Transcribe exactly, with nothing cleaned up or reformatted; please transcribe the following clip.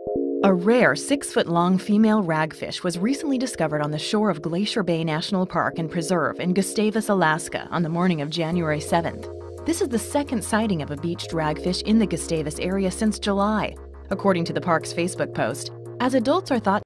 A rare six-foot-long female ragfish was recently discovered on the shore of Glacier Bay National Park and Preserve in Gustavus, Alaska, on the morning of January seventh. This is the second sighting of a beached ragfish in the Gustavus area since July, according to the park's Facebook post, as adults are thought